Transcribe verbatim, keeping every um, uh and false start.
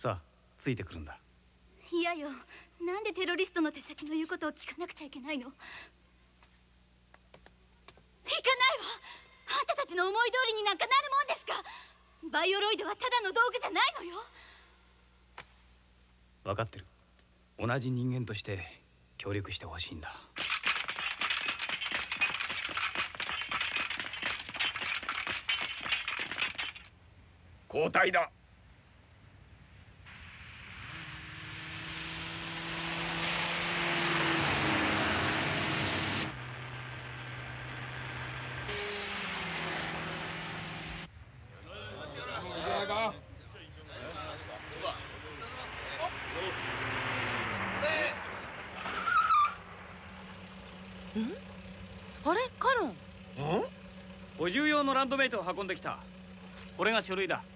さあ、ついてくるんだ。 いやよ、なんでテロリストの手先の言うことを聞かなくちゃいけないの。行かないわ。あんたたちの思い通りになんかなるもんですか。バイオロイドはただの道具じゃないのよ。 分かってる。同じ人間として協力してほしいんだ。 交代だ。 あれ、カロン。 補充用のランドメイトを運んできた。これが書類だ。